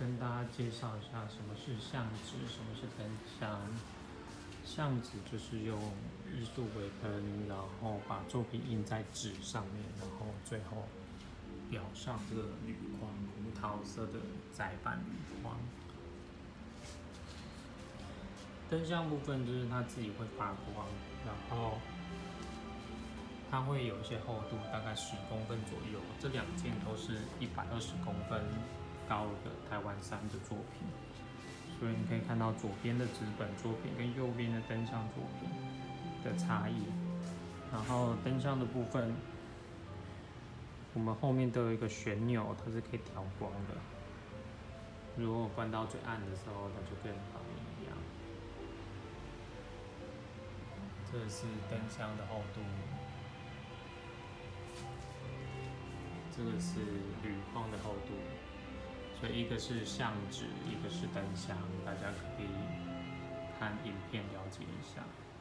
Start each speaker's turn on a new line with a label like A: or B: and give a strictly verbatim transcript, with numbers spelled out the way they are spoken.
A: 跟大家介绍一下什么是相纸，什么是灯箱。相纸就是用艺术微喷，然后把作品印在纸上面，然后最后裱上这个铝框，胡桃色的窄版铝框。灯箱部分就是它自己会发光，然后它会有一些厚度，大概十公分左右。这两件都是一百二十公分高的台湾杉的作品，所以你可以看到左边的纸本作品跟右边的灯箱作品的差异。然后灯箱的部分，我们后面都有一个旋钮，它是可以调光的。如果关到最暗的时候，它就跟旁边一样。这是灯箱的厚度，这个是铝框的厚度，所以一个是相纸，一个是灯箱，大家可以看影片了解一下。